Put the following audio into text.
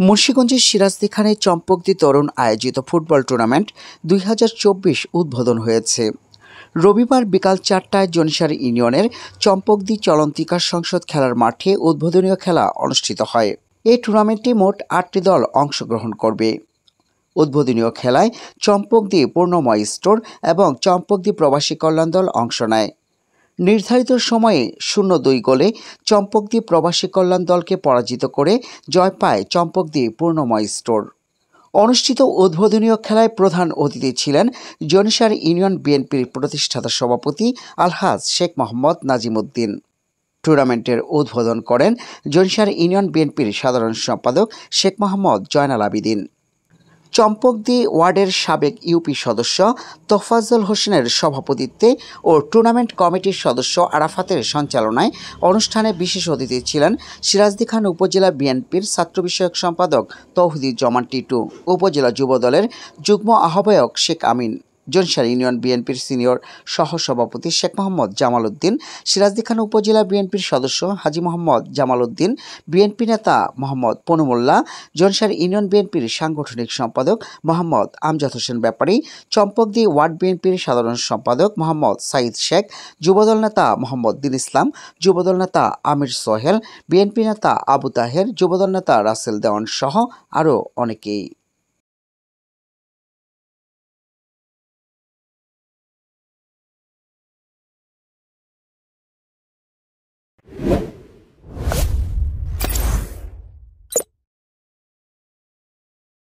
মুন্সিগঞ্জের সিরাজদি খানে চম্পকদি তরুণ আয়োজিত ফুটবল টুর্নামেন্ট 2024 উদ্বোধন হয়েছে। রবিবার বিকাল 4টায় জনিসার ইউনিয়নের চম্পকদি চলন্তিকা সংসদ খেলার মাঠে উদ্বোধনীয় খেলা অনুষ্ঠিত হয়। এই টুর্নামেন্টে মোট 8টি দল অংশগ্রহণ করবে। উদ্বোধনীয় খেলায় চম্পকদি পূর্ণময় স্টোর এবং চম্পকদি প্রবাসী কল্যাণ দল অংশ নেয়। নির্ধারিত সময়ে 0-2 গোলে চম্পকদি প্রবাসী কল্যাণ দলকে পরাজিত করে জয় পায় চম্পকদি পূর্ণময় স্টোর। অনুষ্ঠিত উদ্বোধনীয় খেলায় প্রধান অতিথি ছিলেন জনিসার ইউনিয়ন বিএনপির প্রতিষ্ঠাতা সভাপতি আলহাজ শেখ মোহাম্মদ নাজিমউদ্দিন। টুর্নামেন্টের উদ্বোধন করেন জনিসার ইউনিয়ন বিএনপির সাধারণ সম্পাদক শেখ মোহাম্মদ জয়নাল আবিদিন। চম্পকদি ওয়ার্ডের সাবেক ইউপি সদস্য তোফাজ্জল হোসেনের সভাপতিত্বে ও টুর্নামেন্ট কমিটির সদস্য আরাফাতের সঞ্চালনায় অনুষ্ঠানে বিশেষ অতিথি ছিলেন সিরাজদি খান উপজেলা বিএনপির ছাত্র বিষয়ক সম্পাদক তৌহিদুজ্জামান টিটু, উপজেলা যুবদলের যুগ্ম আহ্বায়ক শেখ আমিন, জনিসার ইউনিয়ন বিএনপির সিনিয়র সহসভাপতি শেখ মোহাম্মদ জামাল উদ্দিন, সিরাজদি খান উপজেলা বিএনপির সদস্য হাজি মোহাম্মদ জামাল উদ্দিন, বিএনপি নেতা মোহাম্মদ পনুমুল্লাহ, জনিসার ইউনিয়ন বিএনপির সাংগঠনিক সম্পাদক মোহাম্মদ আমজাদ হোসেন ব্যাপারী, চম্পকদি ওয়ার্ড বিএনপির সাধারণ সম্পাদক মোহাম্মদ সাইদ শেখ, যুবদল নেতা মোহাম্মদ দিন ইসলাম, যুবদল নেতা আমির সোহেল, বিএনপি নেতা আবু তাহের, যুবদল নেতা রাসেল দেওয়ান সহ আরও অনেকেই।